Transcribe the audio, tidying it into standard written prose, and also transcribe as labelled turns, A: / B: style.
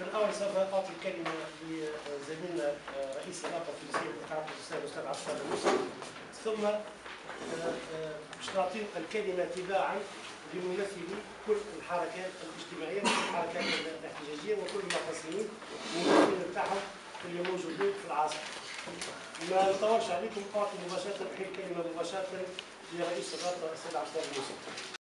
A: في الأول سوف أعطي الكلمة لزميلنا رئيس الرابطة التونسية للإقامة الأستاذ عبد السلام الموسى، ثم باش نعطي الكلمة تباعا لممثلي كل الحركات الاجتماعية وكل الحركات الاحتجاجية وكل المعتصمين الممثلين بتاعهم اللي موجودين في العاصمة. ما نطولش عليكم، أعطي مباشرة الكلمة مباشرة لرئيس الرابطة الأستاذ عبد السلام الموسى.